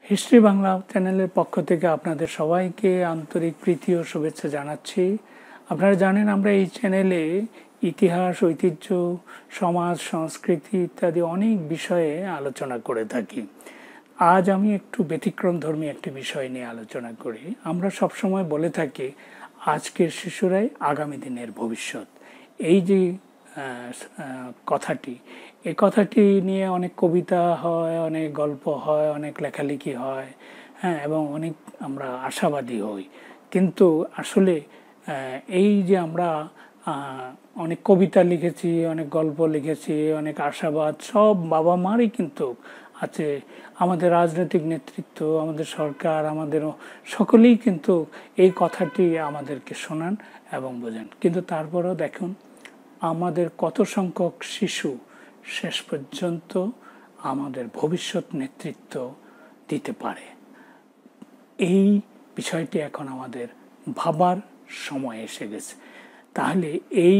History Bangla চ্যানেলের পক্ষ থেকে আপনাদের সবাইকে আন্তরিক প্রীতি ও শুভেচ্ছা জানাচ্ছি। আপনারা জানেন আমরা এই চ্যানেলে ইতিহাস, ঐতিহ্য, সমাজ, সংস্কৃতি ইত্যাদি অনেক বিষয়ে আলোচনা করে থাকি। আজ আমি একটু ব্যতিক্রমধর্মী একটি বিষয় নিয়ে আলোচনা করি। আমরা সবসময় বলে থাকি আজকের শিশুরাই আগামী দিনের ভবিষ্যৎ। এই যে কথাটি, এই কথাটি নিয়ে অনেক কবিতা হয়, অনেক গল্প হয়, অনেক লেখালেখি হয়, হ্যাঁ, এবং অনেক আমরা আশাবাদী হই। কিন্তু আসলে এই যে আমরা অনেক কবিতা লিখেছি, অনেক গল্প লিখেছি, অনেক আশাবাদ সব বাবা মারই কিন্তু আছে। আমাদের রাজনৈতিক নেতৃত্ব, আমাদের সরকার, আমাদের সকলেই কিন্তু এই কথাটি আমাদেরকে শোনান এবং বোঝান। কিন্তু তারপরেও দেখুন আমাদের কত সংখ্যক শিশু শেষ পর্যন্ত আমাদের ভবিষ্যৎ নেতৃত্ব দিতে পারে। এই বিষয়টি এখন আমাদের ভাবার সময় এসে গেছে। তাহলে এই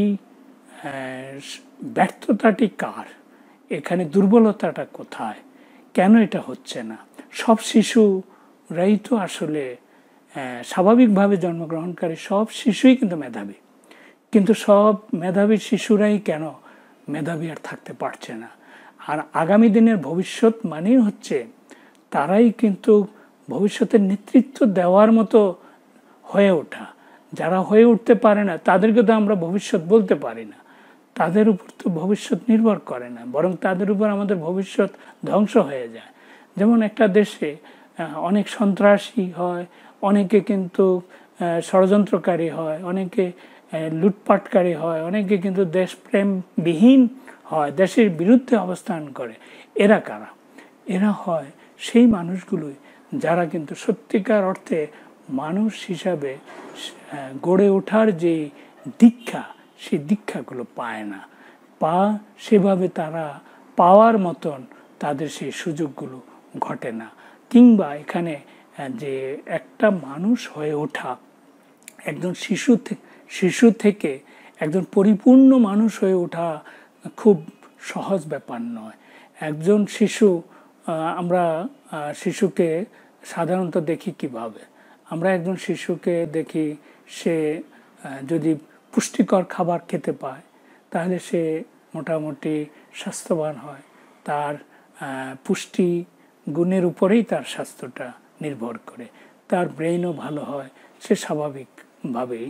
ব্যর্থতাটি কার? এখানে দুর্বলতাটা কোথায়? কেন এটা হচ্ছে না? সব শিশুরাই তো আসলে স্বাভাবিকভাবে জন্মগ্রহণকারী সব শিশুই কিন্তু মেধাবী, কিন্তু সব মেধাবী শিশুরাই কেন মেধাবী আর থাকতে পারছে না? আর আগামী দিনের ভবিষ্যৎ মানেই হচ্ছে তারাই কিন্তু ভবিষ্যতের নেতৃত্ব দেওয়ার মতো হয়ে ওঠা। যারা হয়ে উঠতে পারে না তাদেরকে তো আমরা ভবিষ্যৎ বলতে পারি না। তাদের উপর তো ভবিষ্যৎ নির্ভর করে না, বরং তাদের উপর আমাদের ভবিষ্যৎ ধ্বংস হয়ে যায়। যেমন একটা দেশে অনেক সন্ত্রাসী হয়, অনেকে কিন্তু ষড়যন্ত্রকারী হয়, অনেকে লুটপাটকারী হয়, অনেকে কিন্তু দেশপ্রেমবিহীন হয়, দেশের বিরুদ্ধে অবস্থান করে। এরা কারা? এরা হয় সেই মানুষগুলোই যারা কিন্তু সত্যিকার অর্থে মানুষ হিসাবে গড়ে ওঠার যে দীক্ষা, সেই দীক্ষাগুলো পায় না, সেভাবে তারা পাওয়ার মতন তাদের সেই সুযোগগুলো ঘটে না। কিংবা এখানে যে একটা মানুষ হয়ে ওঠা, একজন শিশু থেকে একজন পরিপূর্ণ মানুষ হয়ে ওঠা খুব সহজ ব্যাপার নয়। একজন শিশু, আমরা শিশুকে সাধারণত দেখি কিভাবে? আমরা একজন শিশুকে দেখি সে যদি পুষ্টিকর খাবার খেতে পায় তাহলে সে মোটামুটি স্বাস্থ্যবান হয়। তার পুষ্টি গুণের উপরেই তার স্বাস্থ্যটা নির্ভর করে। তার ব্রেইনও ভালো হয়। সে স্বাভাবিকভাবেই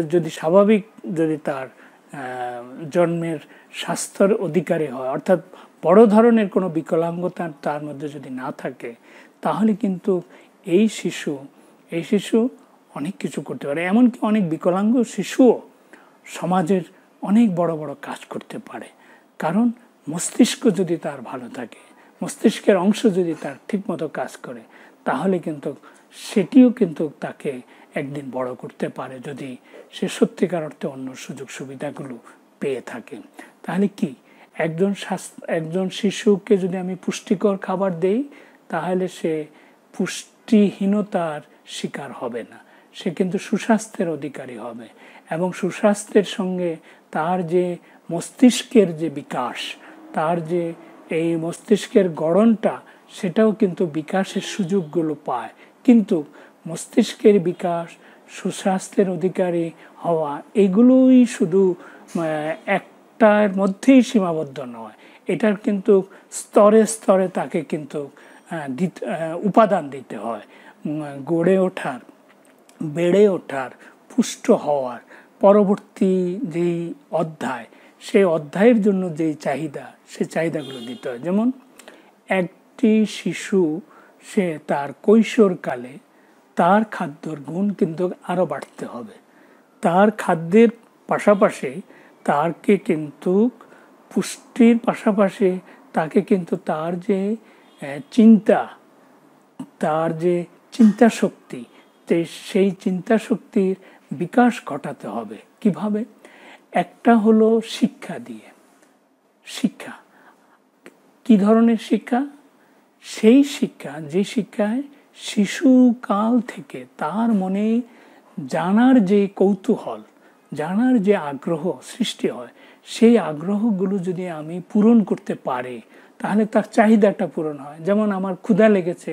যদি তার জন্মের স্বাস্থ্যের অধিকারী হয়, অর্থাৎ বড় ধরনের কোনো বিকলাঙ্গতা তার মধ্যে যদি না থাকে, তাহলে কিন্তু এই শিশু অনেক কিছু করতে পারে। এমনকি অনেক বিকলাঙ্গ শিশুও সমাজের অনেক বড় বড় কাজ করতে পারে। কারণ মস্তিষ্ক যদি তার ভালো থাকে, মস্তিষ্কের অংশ যদি তার ঠিকমতো কাজ করে, তাহলে কিন্তু সেটিও কিন্তু তাকে একদিন বড় করতে পারে, যদি সে সত্যিকার অর্থে অন্য সুযোগ সুবিধাগুলো পেয়ে থাকে। তাহলে কি একজন শিশুকে যদি আমি পুষ্টিকর খাবার দেই, তাহলে সে পুষ্টিহীনতার শিকার হবে না, সে কিন্তু সুস্বাস্থ্যের অধিকারী হবে। এবং সুস্বাস্থ্যের সঙ্গে তার যে মস্তিষ্কের যে বিকাশ, তার যে এই মস্তিষ্কের গড়নটা, সেটাও কিন্তু বিকাশের সুযোগগুলো পায়। কিন্তু মস্তিষ্কের বিকাশ, সুস্বাস্থ্যের অধিকারী হওয়া, এগুলোই শুধু একটার মধ্যেই সীমাবদ্ধ নয়। এটার কিন্তু স্তরে স্তরে তাকে কিন্তু উপাদান দিতে হয়। গড়ে ওঠার, বেড়ে ওঠার, পুষ্ট হওয়ার পরবর্তী যেই অধ্যায়, সেই অধ্যায়ের জন্য যেই চাহিদা, সেই চাহিদাগুলো দিতে হয়। যেমন একটি শিশু, সে তার কৈশোরকালে তার খাদ্যর গুণ কিন্তু আরও বাড়তে হবে। তার খাদ্যের পাশাপাশি তাকে কিন্তু পুষ্টির পাশাপাশি তাকে কিন্তু তার যে চিন্তা, তার যে চিন্তা শক্তি, সেই চিন্তা শক্তির বিকাশ ঘটাতে হবে। কিভাবে? একটা হলো শিক্ষা দিয়ে। শিক্ষা কি ধরনের শিক্ষা? সেই শিক্ষা যে শিক্ষায় শিশুকাল থেকে তার মনে জানার যে কৌতূহল, জানার যে আগ্রহ সৃষ্টি হয়, সেই আগ্রহগুলো যদি আমি পূরণ করতে পারি, তাহলে তার চাহিদাটা পূরণ হয়। যেমন আমার ক্ষুধা লেগেছে,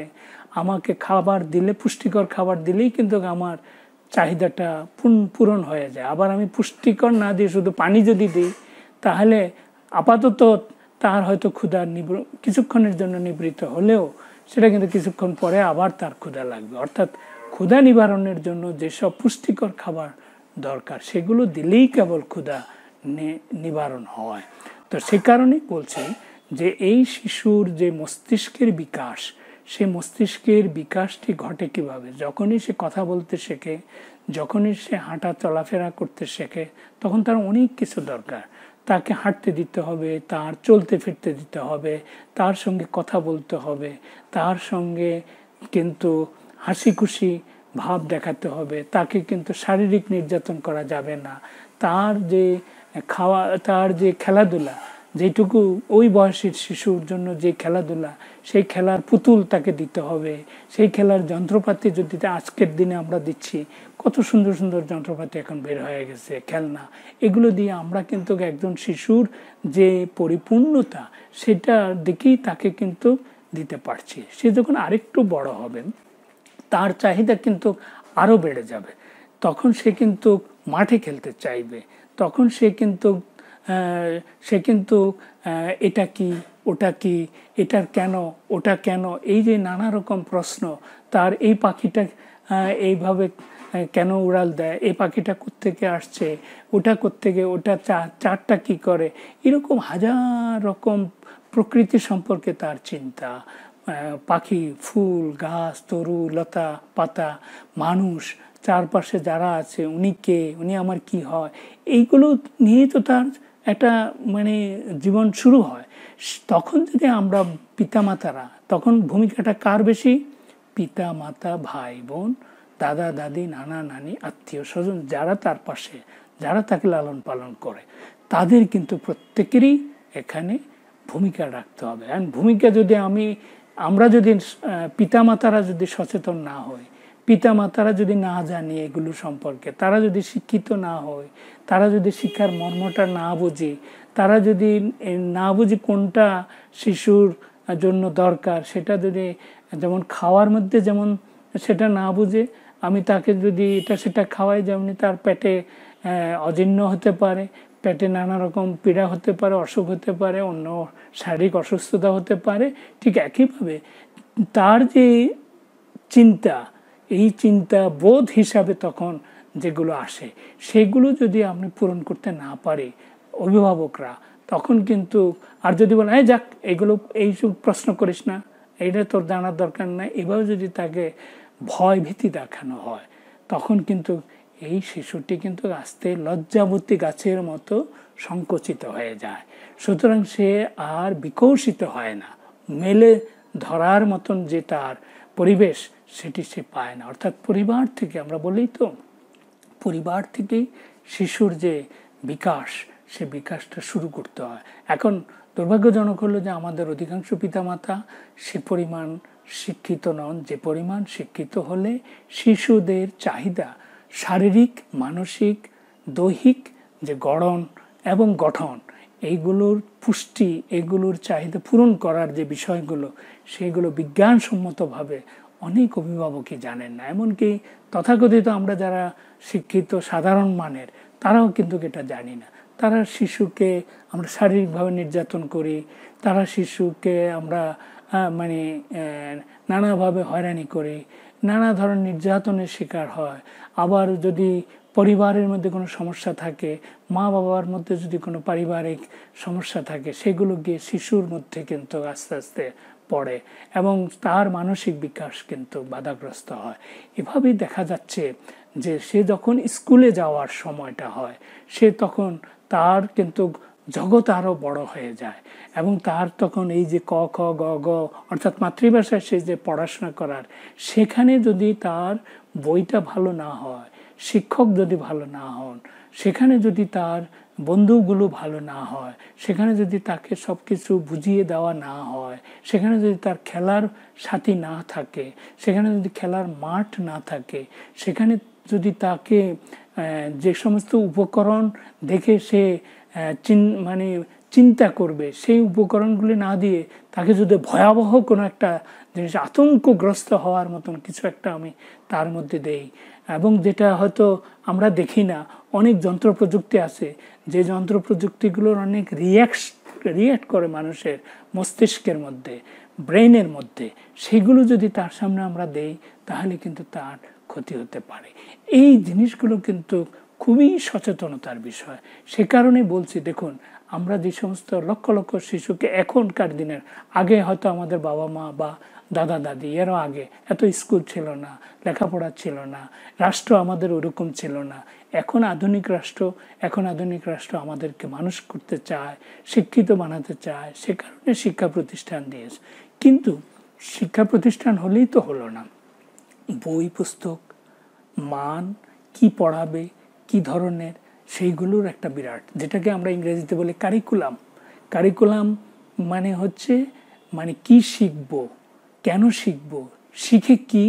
আমাকে খাবার দিলে, পুষ্টিকর খাবার দিলেই কিন্তু আমার চাহিদাটা পূরণ হয়ে যায়। আবার আমি পুষ্টিকর না দিয়ে শুধু পানি যদি দিই, তাহলে আপাতত তার হয়তো ক্ষুধা কিছুক্ষণের জন্য নিবৃত্ত হলেও সেটা কিন্তু কিছুক্ষণ পরে আবার তার ক্ষুধা লাগবে। অর্থাৎ ক্ষুধা নিবারণের জন্য যেসব পুষ্টিকর খাবার দরকার সেগুলো দিলেই কেবল ক্ষুধা নিবারণ হয়। তো সে কারণেই বলছি যে এই শিশুর যে মস্তিষ্কের বিকাশ, সেই মস্তিষ্কের বিকাশটি ঘটে কিভাবে? যখনই সে কথা বলতে শেখে, যখনই সে হাঁটা চলাফেরা করতে শেখে, তখন তার অনেক কিছু দরকার। তাকে হাঁটতে দিতে হবে, তার চলতে ফিরতে দিতে হবে, তার সঙ্গে কথা বলতে হবে, তার সঙ্গে কিন্তু হাসি খুশি ভাব দেখাতে হবে, তাকে কিন্তু শারীরিক নির্যাতন করা যাবে না। তার যে খাওয়া, তার যে খেলাধুলা, যেটুকু ওই বয়সের শিশুর জন্য যে খেলাধুলা, সেই খেলার পুতুল তাকে দিতে হবে। সেই খেলার যন্ত্রপাতি যদি আজকের দিনে আমরা দিচ্ছি, কত সুন্দর সুন্দর যন্ত্রপাতি এখন বের হয়ে গেছে, খেলনা, এগুলো দিয়ে আমরা কিন্তু একজন শিশুর যে পরিপূর্ণতা, সেটার দিকেই তাকে কিন্তু দিতে পারছি। সে যখন আরেকটু বড় হবে, তার চাহিদা কিন্তু আরও বেড়ে যাবে। তখন সে কিন্তু মাঠে খেলতে চাইবে, তখন সে কিন্তু এটা কি, ওটা কি, এটার কেন, ওটা কেন, এই যে নানা রকম প্রশ্ন, তার এই পাখিটা এইভাবে কেন উড়াল দেয়, এই পাখিটা কোত্থেকে আসছে, ওটা কোত্থেকে, ওটা চারটা কি করে, এরকম হাজার রকম প্রকৃতি সম্পর্কে তার চিন্তা, পাখি, ফুল, গাছ, তরু, লতা পাতা, মানুষ, চারপাশে যারা আছে, উনি কে, উনি আমার কি হয়, এইগুলো নিয়ে তো তার একটা জীবন শুরু হয়। তখন যদি আমরা পিতামাতারা, তখন ভূমিকাটা কার বেশি? পিতা মাতা, ভাই বোন, দাদা দাদি, নানা নানি, আত্মীয় স্বজন যারা তার পাশে, যারা তাকে লালন পালন করে, তাদের কিন্তু প্রত্যেকেরই এখানে ভূমিকা রাখতে হবে। আর ভূমিকা যদি আমরা যদি পিতামাতারা যদি সচেতন না হই, পিতামাতারা যদি না জানি এগুলো সম্পর্কে, তারা যদি শিক্ষিত না হয়, তারা যদি শিক্ষার মর্মটা না বুঝে, তারা যদি না বুঝে কোনটা শিশুর জন্য দরকার, সেটা যদি, যেমন খাওয়ার মধ্যে যেমন সেটা না বুঝে আমি তাকে যদি এটা সেটা খাওয়াই, যেমনি তার পেটে অজীর্ণ হতে পারে, পেটে নানা রকম পীড়া হতে পারে, অসুখ হতে পারে, অন্য শারীরিক অসুস্থতা হতে পারে। ঠিক একইভাবে তার যে চিন্তা, এই চিন্তা বোধ হিসাবে তখন যেগুলো আসে, সেগুলো যদি আমি পূরণ করতে না পারি অভিভাবকরা, তখন কিন্তু, আর যদি বলে হ্যাঁ যাক এগুলো এইসব প্রশ্ন করিস না, এইটা তোর জানার দরকার নাই, এভাবে যদি তাকে ভয় ভীতি দেখানো হয়, তখন কিন্তু এই শিশুটি কিন্তু আস্তে লজ্জাবতী গাছের মতো সংকুচিত হয়ে যায়। সুতরাং সে আর বিকশিত হয় না, মেলে ধরার মতন যে তার পরিবেশ, সেটি সে পায় না। অর্থাৎ পরিবার থেকে, আমরা বলি তো, পরিবার থেকেই শিশুর যে বিকাশ, সে বিকাশটা শুরু করতে হয়। এখন দুর্ভাগ্যজনক হলো যে আমাদের অধিকাংশ পিতামাতা সে পরিমাণ শিক্ষিত নন, যে পরিমাণ শিক্ষিত হলে শিশুদের চাহিদা, শারীরিক, মানসিক, দৈহিক যে গড়ন এবং গঠন, এইগুলোর পুষ্টি, এগুলোর চাহিদা পূরণ করার যে বিষয়গুলো, সেগুলো বিজ্ঞানসম্মতভাবে অনেক অভিভাবকই জানেন না। এমনকি তথাকথিত আমরা যারা শিক্ষিত সাধারণ মানের, তারাও কিন্তু এটা জানি না। তারা শিশুকে আমরা শারীরিকভাবে নির্যাতন করি, তারা শিশুকে আমরা নানাভাবে হয়রানি করি, নানা ধরনের নির্যাতনের শিকার হয়। আবার যদি পরিবারের মধ্যে কোনো সমস্যা থাকে, মা বাবার মধ্যে যদি কোনো পারিবারিক সমস্যা থাকে, সেগুলো গিয়ে শিশুর মধ্যে কিন্তু আস্তে আস্তে পড়ে এবং তার মানসিক বিকাশ কিন্তু বাধাগ্রস্ত হয়। এভাবেই দেখা যাচ্ছে যে সে যখন স্কুলে যাওয়ার সময়টা হয়, সে তখন তার কিন্তু জগৎ আরও বড় হয়ে যায় এবং তার তখন এই যে ক খ গ গ অর্থাৎ মাতৃভাষায় সে যে পড়াশোনা করার, সেখানে যদি তার বইটা ভালো না হয়, শিক্ষক যদি ভালো না হন, সেখানে যদি তার বন্ধুগুলো ভালো না হয়, সেখানে যদি তাকে সব কিছু বুঝিয়ে দেওয়া না হয়, সেখানে যদি তার খেলার সাথী না থাকে, সেখানে যদি খেলার মাঠ না থাকে, সেখানে যদি তাকে যে সমস্ত উপকরণ দেখে সে চিন্তা করবে, সেই উপকরণগুলি না দিয়ে তাকে যদি ভয়াবহ কোনো একটা জিনিস, আতঙ্কগ্রস্ত হওয়ার মতন কিছু একটা আমি তার মধ্যে দেই, এবং যেটা হয়তো আমরা দেখি না, অনেক যন্ত্র প্রযুক্তি আছে যে যন্ত্র প্রযুক্তিগুলোর অনেক রিয়্যাক্ট করে মানুষের মস্তিষ্কের মধ্যে, ব্রেনের মধ্যে, সেগুলো যদি তার সামনে আমরা দেই তাহলে কিন্তু তার ক্ষতি হতে পারে। এই জিনিসগুলো কিন্তু খুবই সচেতনতার বিষয়। সে কারণে বলছি, দেখুন আমরা যে সমস্ত লক্ষ লক্ষ শিশুকে এখনকার দিনের, আগে হয়তো আমাদের বাবা মা বা দাদা দাদি এরও আগে এত স্কুল ছিল না, লেখাপড়া ছিল না, রাষ্ট্র আমাদের ওরকম ছিল না। এখন আধুনিক রাষ্ট্র আমাদেরকে মানুষ করতে চায়, শিক্ষিত বানাতে চায়, সে কারণে শিক্ষা প্রতিষ্ঠান দিয়েছে। কিন্তু শিক্ষা প্রতিষ্ঠান হলেই তো হলো না, বই পুস্তক মান, কি পড়াবে, কি ধরনের, সেইগুলোর একটা বিরাট, যেটাকে আমরা ইংরেজিতে বলি কারিকুলাম মানে হচ্ছে কি শিখব, কেন শিখব, শিখে কি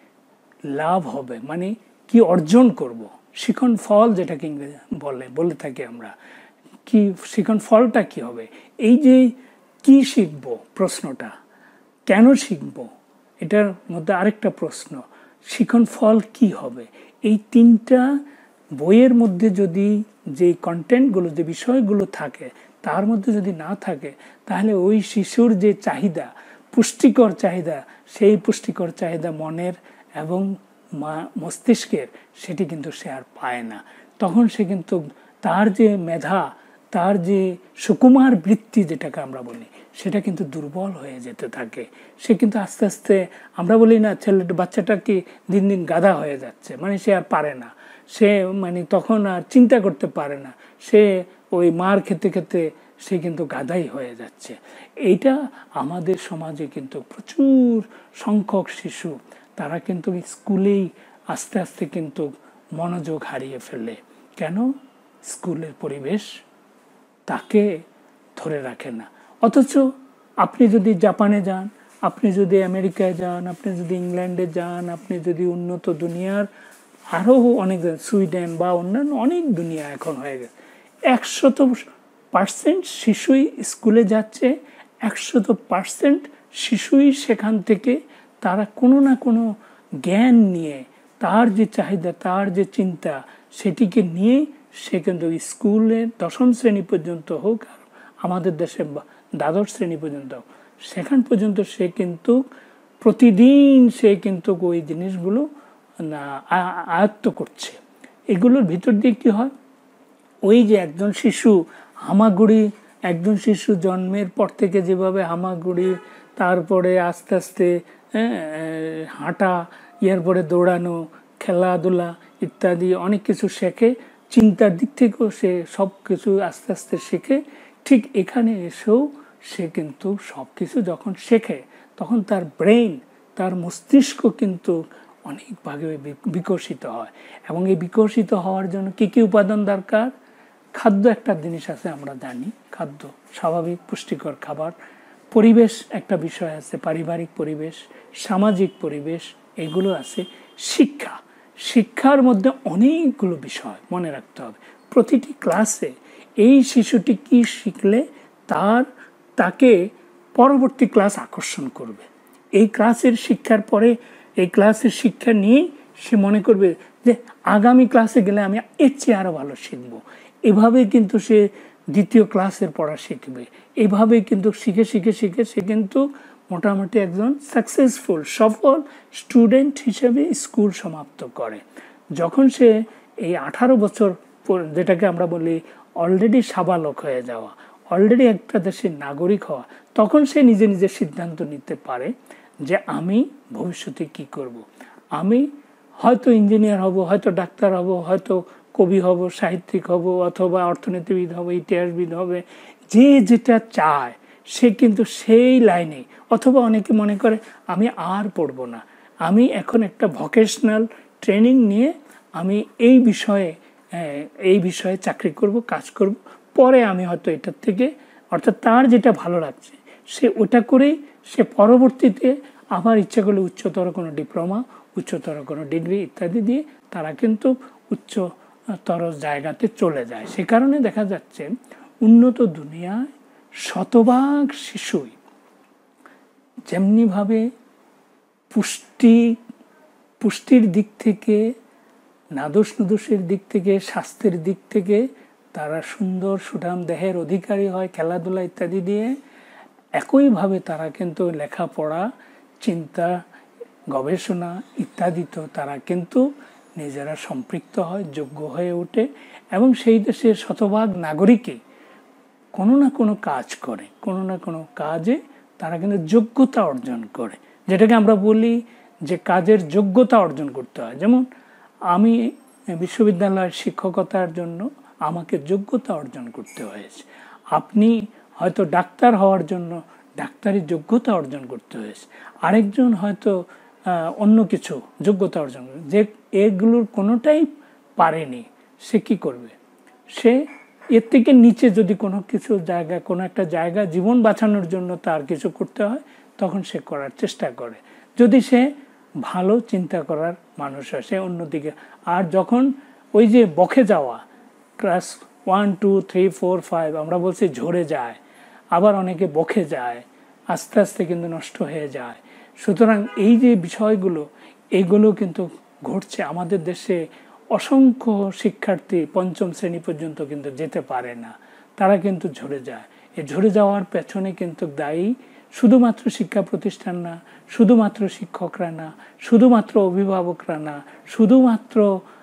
লাভ হবে, মানে কি অর্জন করব, শিখন ফল যেটাকে ইংরেজি বলে থাকি আমরা, কি শিখন ফলটা কি হবে। এই যে কি শিখব প্রশ্নটা, কেন শিখব, এটার মধ্যে আরেকটা প্রশ্ন, শিখন ফল কি হবে। এই তিনটা বইয়ের মধ্যে যদি যে কন্টেন্টগুলো, যে বিষয়গুলো থাকে, তার মধ্যে যদি না থাকে, তাহলে ওই শিশুর যে চাহিদা, পুষ্টিকর চাহিদা, সেই পুষ্টিকর চাহিদা মনের এবং মস্তিষ্কের, সেটি কিন্তু সে আর পায় না। তখন সে কিন্তু তার যে মেধা, তার যে সুকুমার বৃত্তি যেটাকে আমরা বলি, সেটা কিন্তু দুর্বল হয়ে যেতে থাকে। সে কিন্তু আস্তে আস্তে, আমরা বলি না বাচ্চাটা কি দিন দিন গাধা হয়ে যাচ্ছে, মানে সে আর পারে না, সে তখন আর চিন্তা করতে পারে না, সে ওই মার খেতে খেতে সে কিন্তু গাধাই হয়ে যাচ্ছে। এইটা আমাদের সমাজে কিন্তু প্রচুর সংখ্যক শিশু, তারা কিন্তু স্কুলেই আস্তে আস্তে কিন্তু মনোযোগ হারিয়ে ফেলে। কেন? স্কুলের পরিবেশ তাকে ধরে রাখে না। অথচ আপনি যদি জাপানে যান, আপনি যদি আমেরিকায় যান, আপনি যদি ইংল্যান্ডে যান, আপনি যদি উন্নত দুনিয়ার আরও অনেক, সুইডেন বা অন্যান্য অনেক দুনিয়া এখন হয়ে গেছে, 100% শিশুই স্কুলে যাচ্ছে, 100% শিশুই সেখান থেকে তারা কোনো না কোনো জ্ঞান নিয়ে, তার যে চাহিদা, তার যে চিন্তা, সেটিকে নিয়ে সে কিন্তু স্কুলে 10ম শ্রেণী পর্যন্ত হোক, আর আমাদের দেশে দ্বাদশ শ্রেণী পর্যন্ত হোক, সেখান পর্যন্ত সে কিন্তু প্রতিদিন সে কিন্তু ওই জিনিসগুলো আয়ত্ত করছে। এগুলোর ভিতর দিয়ে কি হয়, ওই যে একজন শিশু জন্মের পর থেকে যেভাবে হামাগুড়ি, তারপরে আস্তে আস্তে হাঁটা, এরপরে দৌড়ানো, খেলাধুলা ইত্যাদি অনেক কিছু শেখে, চিন্তার দিক থেকেও সে সব কিছু আস্তে আস্তে শেখে। ঠিক এখানে এসেও সে কিন্তু সব কিছু যখন শেখে, তখন তার ব্রেন, তার মস্তিষ্ক কিন্তু অনেকভাবে বিকশিত হয়। এবং এই বিকশিত হওয়ার জন্য কি কি উপাদান দরকার? খাদ্য একটা জিনিস আছে, আমরা জানি, খাদ্য স্বাভাবিক পুষ্টিকর খাবার, পরিবেশ একটা বিষয় আছে, পারিবারিক পরিবেশ, সামাজিক পরিবেশ, এগুলো আছে। শিক্ষার মধ্যে অনেকগুলো বিষয় মনে রাখতে হবে। প্রতিটি ক্লাসে এই শিশুটি কি শিখলে তাকে পরবর্তী ক্লাস আকর্ষণ করবে। এই ক্লাসের শিক্ষার পরে, এই ক্লাসের শিক্ষা নিয়েই সে মনে করবে যে আগামী ক্লাসে গেলে আমি এর চেয়ে আরো ভালো শিখবো। এভাবে কিন্তু সে দ্বিতীয় ক্লাসের পড়া শিখবে। এভাবে কিন্তু শিখে সে কিন্তু মোটামুটি একজন সাকসেসফুল, সফল স্টুডেন্ট হিসেবে স্কুল সমাপ্ত করে। যখন সে এই 18 বছর, যেটাকে আমরা বলি অলরেডি সাবালক হয়ে যাওয়া, অলরেডি একটা দেশের নাগরিক হওয়া, তখন সে নিজে নিজে সিদ্ধান্ত নিতে পারে যে আমি ভবিষ্যতে কি করব। আমি হয়তো ইঞ্জিনিয়ার হব, হয়তো ডাক্তার হব, হয়তো কবি হব, সাহিত্যিক হব, অথবা অর্থনীতিবিদ হবে, ইতিহাসবিদ হবে। যে যেটা চায় সে কিন্তু সেই লাইনে, অথবা অনেকে মনে করে আমি আর পড়ব না, আমি এখন একটা ভোকেশনাল ট্রেনিং নিয়ে আমি এই বিষয়ে চাকরি করব, কাজ করব, পরে আমি হয়তো এটার থেকে, অর্থাৎ তার যেটা ভালো লাগছে সে ওটা করেই সে পরবর্তীতে আবার ইচ্ছা করলে উচ্চতর কোনো ডিপ্লোমা, উচ্চতর কোনো ডিগ্রি ইত্যাদি দিয়ে তারা কিন্তু উচ্চতর জায়গাতে চলে যায়। সে কারণে দেখা যাচ্ছে উন্নত দুনিয়ায় শতভাগ শিশুই যেমনিভাবে পুষ্টির দিক থেকে, নাদোষ নুদোষের দিক থেকে, স্বাস্থ্যের দিক থেকে তারা সুন্দর সুঠাম দেহের অধিকারী হয় খেলাধুলা ইত্যাদি দিয়ে, একইভাবে তারা কিন্তু লেখাপড়া, চিন্তা, গবেষণা ইত্যাদিতে তারা কিন্তু নিজেরা সম্পৃক্ত হয়, যোগ্য হয়ে ওঠে এবং সেই দেশের শতভাগ নাগরিকই কোনো না কোনো কাজ করে, কোনো না কোনো কাজে তারা কিন্তু যোগ্যতা অর্জন করে, যেটাকে আমরা বলি যে কাজের যোগ্যতা অর্জন করতে হয়। যেমন আমি বিশ্ববিদ্যালয়ের শিক্ষকতার জন্য আমাকে যোগ্যতা অর্জন করতে হয়েছে, আপনি হয়তো ডাক্তার হওয়ার জন্য ডাক্তারি যোগ্যতা অর্জন করতে হয়েছে, আরেকজন হয়তো অন্য কিছু যোগ্যতা অর্জন করবে। যে এগুলোর কোনোটাই পারেনি, সে কি করবে? সে এর থেকে নিচে যদি কোনো কিছু জায়গা, কোনো একটা জায়গা জীবন বাঁচানোর জন্য তার কিছু করতে হয়, তখন সে করার চেষ্টা করে, যদি সে ভালো চিন্তা করার মানুষ হয়, সে অন্যদিকে। আর যখন ওই যে বকে যাওয়া, ক্লাস 1, 2, 3, 4, 5 আমরা বলছি ঝরে যায়, আবার অনেকে বকে যায়, আস্তে আস্তে কিন্তু নষ্ট হয়ে যায়। সুতরাং এই যে বিষয়গুলো, এইগুলো কিন্তু ঘটছে আমাদের দেশে। অসংখ্য শিক্ষার্থী পঞ্চম শ্রেণী পর্যন্ত কিন্তু যেতে পারে না, তারা কিন্তু ঝরে যায়। এই ঝরে যাওয়ার পেছনে কিন্তু দায়ী শুধুমাত্র শিক্ষা প্রতিষ্ঠান না, শুধুমাত্র শিক্ষকরা না, শুধুমাত্র অভিভাবকরা না, শুধুমাত্র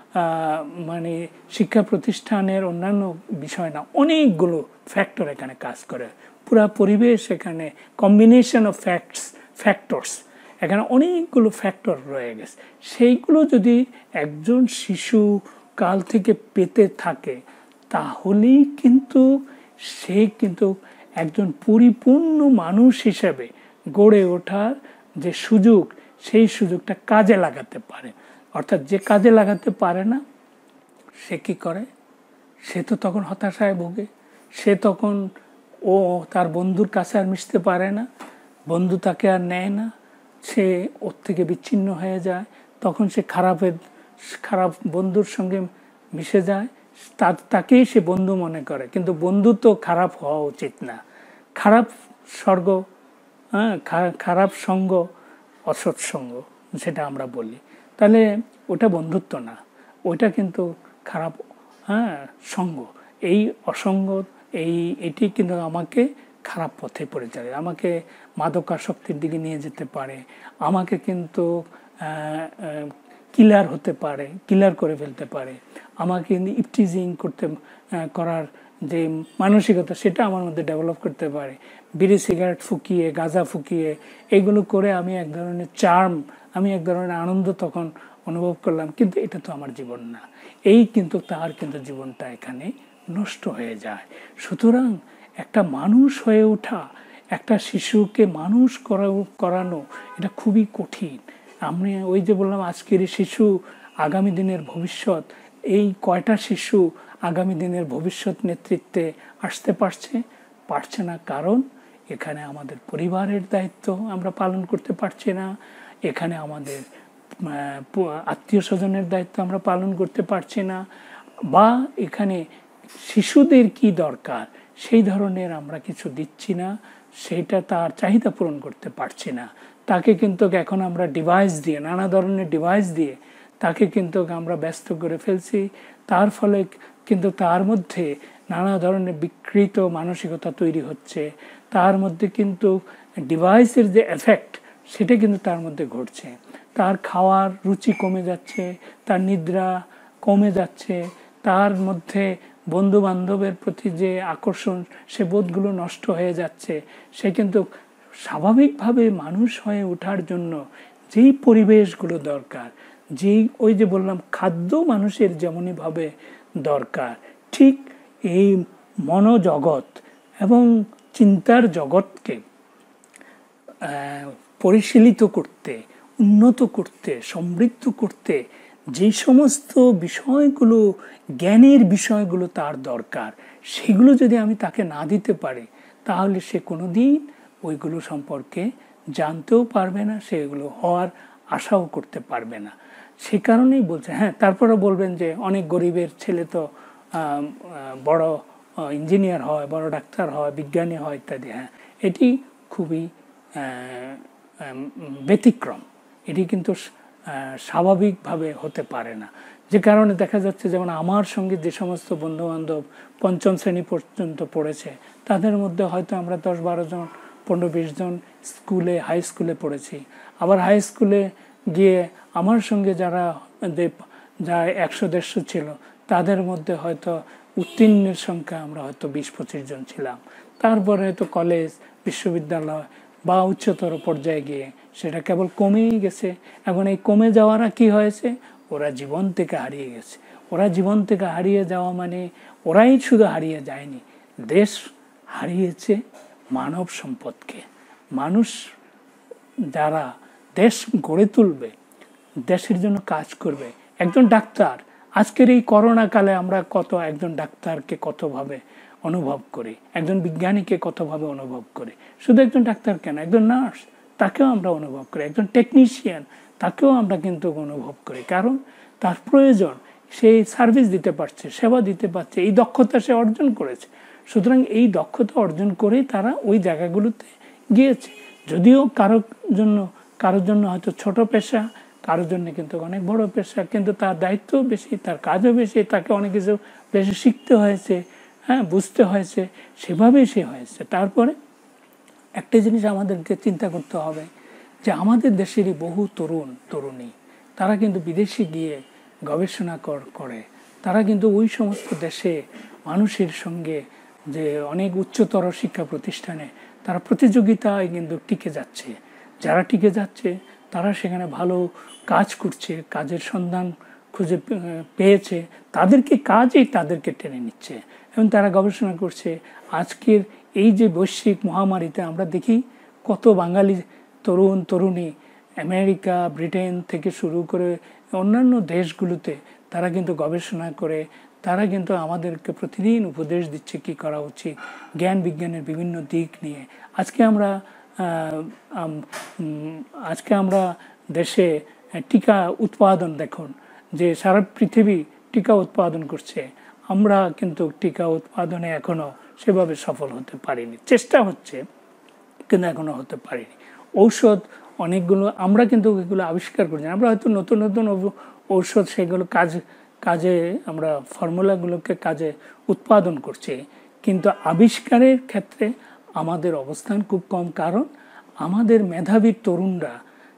মানে শিক্ষা প্রতিষ্ঠানের অন্যান্য বিষয় না, অনেকগুলো ফ্যাক্টর এখানে কাজ করে। পুরা পরিবেশ এখানে কম্বিনেশন অফ ফ্যাক্টরস, এখানে অনেকগুলো ফ্যাক্টর রয়ে গেছে। সেইগুলো যদি একজন শিশু কাল থেকে পেতে থাকে, তাহলেই কিন্তু সে কিন্তু একজন পরিপূর্ণ মানুষ হিসেবে গড়ে ওঠার যে সুযোগ, সেই সুযোগটা কাজে লাগাতে পারে। অর্থাৎ যে কাজে লাগাতে পারে না, সে কি করে? সে তো তখন হতাশায় ভোগে, সে তখন তার বন্ধুর কাছে আর মিশতে পারে না, বন্ধু তাকে আর নেয় না, সে ওর থেকে বিচ্ছিন্ন হয়ে যায়। তখন সে খারাপ বন্ধুর সঙ্গে মিশে যায়, তাকেই সে বন্ধু মনে করে। কিন্তু বন্ধু তো খারাপ হওয়া উচিত না। খারাপ খারাপ সঙ্গ অসৎসঙ্গ, সেটা আমরা বলি, তাহলে ওটা বন্ধুত্ব না, ওইটা কিন্তু খারাপ সঙ্গ। এই অসঙ্গ, এটি কিন্তু আমাকে খারাপ পথে পরিচালিত, আমাকে মাদকাসক্তির দিকে নিয়ে যেতে পারে, আমাকে কিন্তু কিলার হতে পারে, কিলার করে ফেলতে পারে, আমাকে ইপটিজিং করার যে মানসিকতা, সেটা আমার মধ্যে ডেভেলপ করতে পারে। বিড়ি সিগারেট ফুকিয়ে, গাঁজা ফুকিয়ে, এগুলো করে আমি এক ধরনের চার্ম, আমি এক ধরনের আনন্দ তখন অনুভব করলাম, কিন্তু এটা তো আমার জীবন না। এই কিন্তু তার কিন্তু জীবনটা এখানে নষ্ট হয়ে যায়। সুতরাং একটা মানুষ হয়ে ওঠা, একটা শিশুকে মানুষ করানো, এটা খুবই কঠিন। আমি ওই যে বললাম, আজকের শিশু আগামী দিনের ভবিষ্যৎ, এই কয়টা শিশু আগামী দিনের ভবিষ্যৎ নেতৃত্বে আসতে পারছে না। কারণ এখানে আমাদের পরিবারের দায়িত্ব আমরা পালন করতে পারছি না, এখানে আমাদের আত্মীয় স্বজনের দায়িত্ব আমরা পালন করতে পারছি না, বা এখানে শিশুদের কি দরকার সেই ধরনের আমরা কিছু দিচ্ছি না, সেটা তার চাহিদা পূরণ করতে পারছি না। তাকে কিন্তু এখন আমরা ডিভাইস দিয়ে, নানা ধরনের ডিভাইস দিয়ে তাকে কিন্তু আমরা ব্যস্ত করে ফেলছি। তার ফলে কিন্তু তার মধ্যে নানা ধরনের বিকৃত মানসিকতা তৈরি হচ্ছে, তার মধ্যে কিন্তু ডিভাইসের যে এফেক্ট, সেটা কিন্তু তার মধ্যে ঘটছে। তার খাওয়ার রুচি কমে যাচ্ছে, তার নিদ্রা কমে যাচ্ছে, তার মধ্যে বন্ধু বান্ধবের প্রতি যে আকর্ষণ, সে বোধগুলো নষ্ট হয়ে যাচ্ছে। সে কিন্তু স্বাভাবিকভাবে মানুষ হয়ে ওঠার জন্য যেই পরিবেশগুলো দরকার, যেই ওই যে বললাম খাদ্য মানুষের যেমনইভাবে দরকার, ঠিক এই মনোজগৎ এবং চিন্তার জগৎকে পরিশীলিত করতে, উন্নত করতে, সমৃদ্ধ করতে যে সমস্ত বিষয়গুলো, জ্ঞানের বিষয়গুলো তার দরকার, সেগুলো যদি আমি তাকে না দিতে পারি, তাহলে সে কোনোদিন ওইগুলো সম্পর্কে জানতেও পারবে না, সেগুলো হওয়ার আশাও করতে পারবে না। সে কারণেই বলছে। হ্যাঁ, তারপরে বলবেন যে অনেক গরিবের ছেলে তো বড় ইঞ্জিনিয়ার হয়, বড় ডাক্তার হয়, বিজ্ঞানী হয় ইত্যাদি। হ্যাঁ, এটি খুবই ব্যতিক্রম। এটি কিন্তু স্বাভাবিকভাবে হতে পারে না। যে কারণে দেখা যাচ্ছে, যেমন আমার সঙ্গে যে সমস্ত বন্ধুবান্ধব পঞ্চম শ্রেণী পর্যন্ত পড়েছে, তাদের মধ্যে হয়তো আমরা 10-12 জন, 15-20 জন স্কুলে, হাই স্কুলে পড়েছি। আবার হাই স্কুলে গিয়ে আমার সঙ্গে যারা 100-150 ছিল, তাদের মধ্যে হয়তো উত্তীর্ণের সংখ্যা আমরা হয়তো 20-25 জন ছিলাম। তারপরে তো কলেজ, বিশ্ববিদ্যালয় বা উচ্চতর পর্যায়ে গিয়ে সেটা কেবল কমেই গেছে। এখন এই কমে যাওয়ারা কি হয়েছে? ওরা জীবন থেকে হারিয়ে গেছে। ওরা জীবন থেকে হারিয়ে যাওয়া মানে ওরাই শুধু হারিয়ে যায়নি, দেশ হারিয়েছে মানব সম্পদকে। মানুষ যারা দেশ গড়ে তুলবে, দেশের জন্য কাজ করবে, একজন ডাক্তার, আজকের এই করোনা কালে আমরা একজন ডাক্তারকে কতভাবে অনুভব করি, একজন বিজ্ঞানীকে কতভাবে অনুভব করি। শুধু একজন ডাক্তার কেন, একজন নার্স, তাকেও আমরা অনুভব করি, একজন টেকনিশিয়ান, তাকেও আমরা কিন্তু অনুভব করি। কারণ তার প্রয়োজন, সেই সার্ভিস দিতে পারছে, সেবা দিতে পারছে, এই দক্ষতা সে অর্জন করেছে। সুতরাং এই দক্ষতা অর্জন করে তারা ওই জায়গাগুলোতে গিয়েছে। যদিও কারোর জন্য হয়তো ছোট পেশা, কারোর জন্য কিন্তু অনেক বড় পেশা, কিন্তু তার দায়িত্ব বেশি, তার কাজও বেশি, তাকে অনেক কিছু বেশি শিখতে হয়েছে, হ্যাঁ, বুঝতে হয়েছে, সেভাবেই সে হয়েছে। তারপরে একটা জিনিস আমাদেরকে চিন্তা করতে হবে যে আমাদের দেশেরই বহু তরুণী তারা কিন্তু বিদেশে গিয়ে গবেষণা করে। তারা কিন্তু ওই সমস্ত দেশে মানুষের সঙ্গে যে অনেক উচ্চতর শিক্ষা প্রতিষ্ঠানে তারা প্রতিযোগিতায় কিন্তু টিকে যাচ্ছে। যারা টিকে যাচ্ছে তারা সেখানে ভালো কাজ করছে, কাজের সন্ধান খুঁজে পেয়েছে, তাদেরকে টেনে নিচ্ছে এবং তারা গবেষণা করছে। আজকের এই যে বৈশ্বিক মহামারীতে আমরা দেখি কত বাঙালি তরুণী আমেরিকা, ব্রিটেন থেকে শুরু করে অন্যান্য দেশগুলোতে তারা কিন্তু গবেষণা করে, তারা কিন্তু আমাদেরকে প্রতিদিন উপদেশ দিচ্ছে কি করা উচিত জ্ঞান বিজ্ঞানের বিভিন্ন দিক নিয়ে। আজকে আমরা দেশে টিকা উৎপাদন, দেখুন যে সারা পৃথিবী টিকা উৎপাদন করছে, আমরা কিন্তু টিকা উৎপাদনে এখনো সেভাবে সফল হতে পারিনি। চেষ্টা হচ্ছে কিন্তু এখনো হতে পারিনি। ঔষধ অনেকগুলো আমরা কিন্তু এগুলো আবিষ্কার করছি, আমরা হয়তো নতুন নতুন ঔষধ সেগুলো কাজে আমরা ফর্মুলাগুলোকে কাজে উৎপাদন করছি, কিন্তু আবিষ্কারের ক্ষেত্রে আমাদের অবস্থান খুব কম। কারণ আমাদের মেধাবী তরুণরা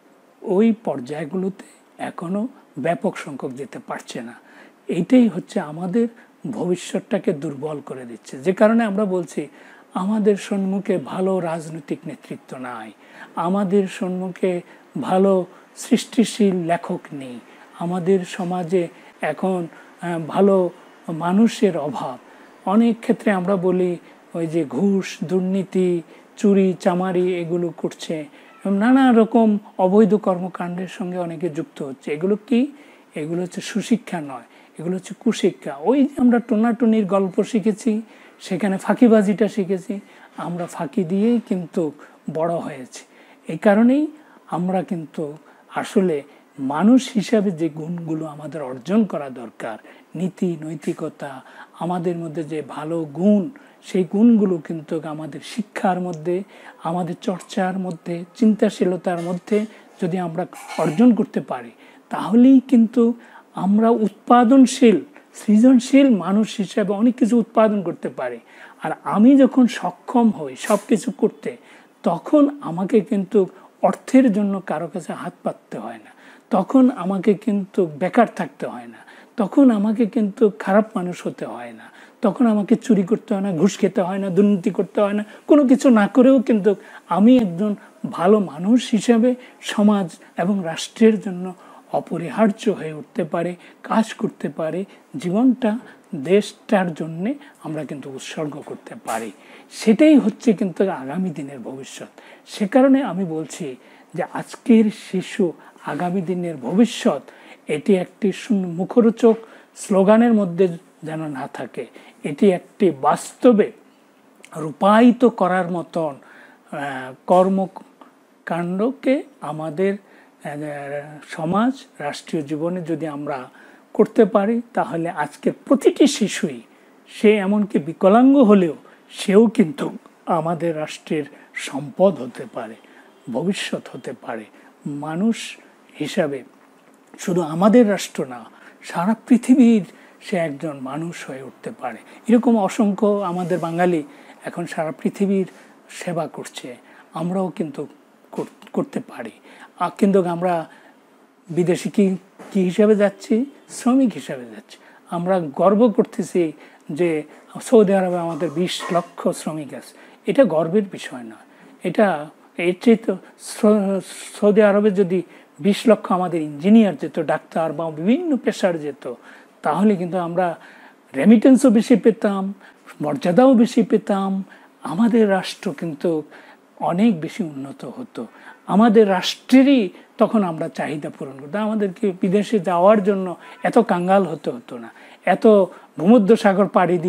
ওই পর্যায়গুলোতে এখনো ব্যাপক সংখ্যক যেতে পারছে না। এইটাই হচ্ছে আমাদের ভবিষ্যৎটাকে দুর্বল করে দিচ্ছে। যে কারণে আমরা বলছি আমাদের সম্মুখে ভালো রাজনৈতিক নেতৃত্ব নাই, আমাদের সম্মুখে ভালো সৃষ্টিশীল লেখক নেই, আমাদের সমাজে এখন ভালো মানুষের অভাব। অনেক ক্ষেত্রে আমরা বলি ওই যে ঘুষ, দুর্নীতি, চুরি চামারি এগুলো করছে, নানা রকম অবৈধ কর্মকাণ্ডের সঙ্গে অনেকে যুক্ত হচ্ছে। এগুলো কি? এগুলো হচ্ছে সুশিক্ষা নয়, এগুলো হচ্ছে কুশিক্ষা। ওই আমরা টোনাটুনির গল্প শিখেছি, সেখানে ফাঁকিবাজিটা শিখেছি, আমরা ফাঁকি দিয়েই কিন্তু বড় হয়েছি। এই কারণেই আমরা কিন্তু আসলে মানুষ হিসাবে যে গুণগুলো আমাদের অর্জন করা দরকার, নীতি নৈতিকতা, আমাদের মধ্যে যে ভালো গুণ, সেই গুণগুলো কিন্তু আমাদের শিক্ষার মধ্যে, আমাদের চর্চার মধ্যে, চিন্তাশীলতার মধ্যে যদি আমরা অর্জন করতে পারি, তাহলেই কিন্তু আমরা উৎপাদনশীল, সৃজনশীল মানুষ হিসেবে অনেক কিছু উৎপাদন করতে পারি। আর আমি যখন সক্ষম হই সব কিছু করতে, তখন আমাকে কিন্তু অর্থের জন্য কারো কাছে হাত পাততে হয় না, তখন আমাকে কিন্তু বেকার থাকতে হয় না, তখন আমাকে কিন্তু খারাপ মানুষ হতে হয় না, তখন আমাকে চুরি করতে হয় না, ঘুষ খেতে হয় না, দুর্নীতি করতে হয় না। কোনো কিছু না করেও কিন্তু আমি একজন ভালো মানুষ হিসেবে সমাজ এবং রাষ্ট্রের জন্য অপরিহার্য হয়ে উঠতে পারে, কাজ করতে পারে, জীবনটা দেশটার জন্যে আমরা কিন্তু উৎসর্গ করতে পারি। সেটাই হচ্ছে কিন্তু আগামী দিনের ভবিষ্যৎ। সে কারণে আমি বলছি যে আজকের শিশু আগামী দিনের ভবিষ্যৎ, এটি একটি মুখরোচক স্লোগানের মধ্যে যেন না থাকে, এটি একটি বাস্তবে রূপায়িত করার মতন কর্মকাণ্ডকে আমাদের সমাজ, রাষ্ট্রীয় জীবনে যদি আমরা করতে পারি, তাহলে আজকের প্রতিটি শিশুই সে এমনকি বিকলাঙ্গ হলেও সেও কিন্তু আমাদের রাষ্ট্রের সম্পদ হতে পারে, ভবিষ্যৎ হতে পারে। মানুষ হিসাবে শুধু আমাদের রাষ্ট্র না, সারা পৃথিবীর সে একজন মানুষ হয়ে উঠতে পারে। এরকম অসংখ্য আমাদের বাঙালি এখন সারা পৃথিবীর সেবা করছে, আমরাও কিন্তু করতে পারি। কিন্তু আমরা বিদেশি কি হিসাবে যাচ্ছি? শ্রমিক হিসাবে যাচ্ছি। আমরা গর্ব করতেছি যে সৌদি আরবে আমাদের 20 লক্ষ শ্রমিক আছে। এটা গর্বের বিষয় নয়। এটা এর চেয়ে তো সৌদি আরবে যদি 20 লক্ষ আমাদের ইঞ্জিনিয়ার যেত, ডাক্তার বা বিভিন্ন পেশার যেত, তাহলে কিন্তু আমরা রেমিটেন্সও বেশি পেতাম, মর্যাদাও বেশি পেতাম। আমাদের রাষ্ট্র কিন্তু অনেক বেশি উন্নত হতো। আমাদের রাষ্ট্রেরই তখন আমরা চাহিদা পূরণ করতাম। আমাদেরকে বিদেশে যাওয়ার জন্য এত কাঙ্গাল হতো না, এত ভূমধ্যসাগর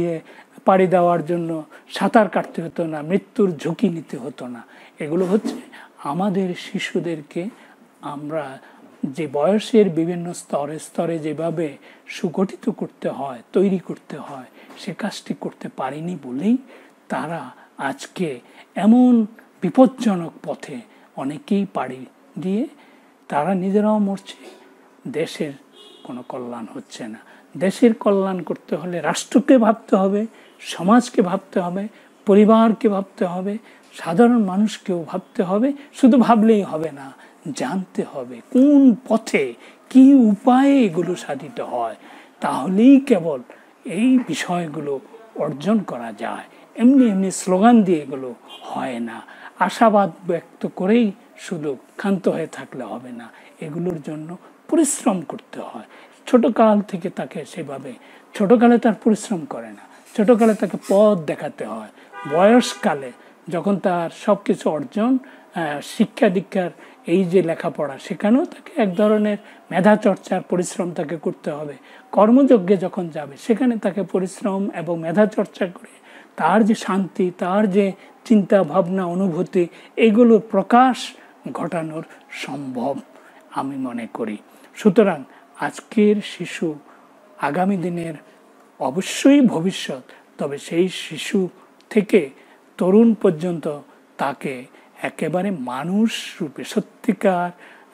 পাড়ি দেওয়ার জন্য সাঁতার কাটতে হতো না, মৃত্যুর ঝুঁকি নিতে হতো না। এগুলো হচ্ছে আমাদের শিশুদেরকে আমরা যে বয়সের বিভিন্ন স্তরে স্তরে যেভাবে সুগঠিত করতে হয়, তৈরি করতে হয়, সে কাজটি করতে পারিনি বলেই তারা আজকে এমন বিপজ্জনক পথে অনেকেই পাড়ি দিয়ে তারা নিজেরাও মরছে, দেশের কোনো কল্যাণ হচ্ছে না। দেশের কল্যাণ করতে হলে রাষ্ট্রকে ভাবতে হবে, সমাজকে ভাবতে হবে, পরিবারকে ভাবতে হবে, সাধারণ মানুষকেও ভাবতে হবে। শুধু ভাবলেই হবে না, জানতে হবে কোন পথে কি উপায়ে এগুলো সাধিত হয়। তাহলেই কেবল এই বিষয়গুলো অর্জন করা যায়। এমনি এমনি স্লোগান দিয়ে এগুলো হয় না। আশাবাদ ব্যক্ত করেই শুধু ক্ষান্ত হয়ে থাকলে হবে না, এগুলোর জন্য পরিশ্রম করতে হয়। ছোটকাল থেকে তাকে সেভাবে, ছোটকালে তার পরিশ্রম করে না, ছোটকালে তাকে পথ দেখাতে হয়। বয়সকালে যখন তার সব কিছু অর্জন, শিক্ষা দীক্ষার এই যে লেখাপড়া, সেখানেও তাকে এক ধরনের মেধা চর্চার পরিশ্রম তাকে করতে হবে। কর্মযজ্ঞে যখন যাবে সেখানে তাকে পরিশ্রম এবং মেধা চর্চা করে তার যে শান্তি, তার যে চিন্তা ভাবনা অনুভূতি, এগুলো প্রকাশ ঘটানোর সম্ভব আমি মনে করি। সুতরাং আজকের শিশু আগামী দিনের অবশ্যই ভবিষ্যৎ। তবে সেই শিশু থেকে তরুণ পর্যন্ত তাকে একেবারে মানুষ রূপে, সত্যিকার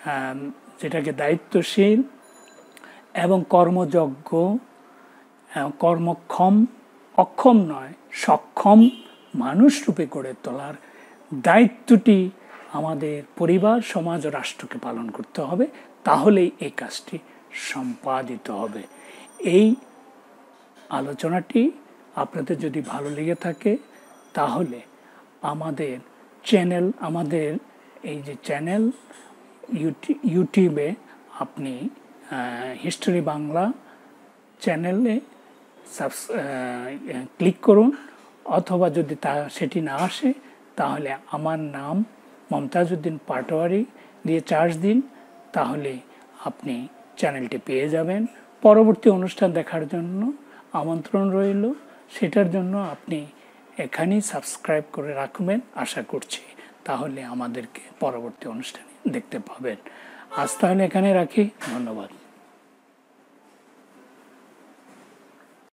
যেটাকে দায়িত্বশীল এবং কর্মযোগ্য, কর্মক্ষম, অক্ষম নয় সক্ষম মানুষ রূপে গড়ে তোলার দায়িত্বটি আমাদের পরিবার, সমাজ ও রাষ্ট্রকে পালন করতে হবে। তাহলেই এই কাজটি সম্পাদিত হবে। এই আলোচনাটি আপনাদের যদি ভালো লেগে থাকে তাহলে আমাদের চ্যানেল, আমাদের এই যে চ্যানেল ইউটিউবে আপনি হিস্টরি বাংলা চ্যানেলে ক্লিক করুন, অথবা যদি সেটি না আসে তাহলে আমার নাম মমতাজউদ্দিন পাটোয়ারি দিয়ে সার্চ দিন, তাহলে আপনি চ্যানেলটি পেয়ে যাবেন। পরবর্তী অনুষ্ঠান দেখার জন্য আমন্ত্রণ রইল। সেটার জন্য আপনি এখানেই সাবস্ক্রাইব করে রাখবেন আশা করছি, তাহলে আমাদেরকে পরবর্তী অনুষ্ঠানে দেখতে পাবেন। আজ তাহলে এখানে রাখি, ধন্যবাদ।